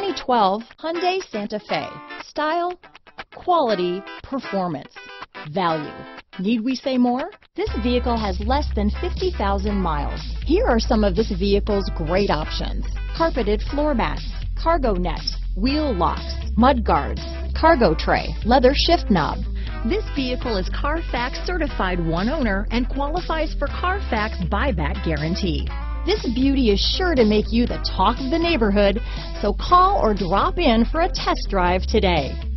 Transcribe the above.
2012 Hyundai Santa Fe. Style, quality, performance, value. Need we say more? This vehicle has less than 50,000 miles. Here are some of this vehicle's great options: carpeted floor mats, cargo net, wheel locks, mud guards, cargo tray, leather shift knob. This vehicle is Carfax certified one owner and qualifies for Carfax buyback guarantee. This beauty is sure to make you the talk of the neighborhood, so call or drop in for a test drive today.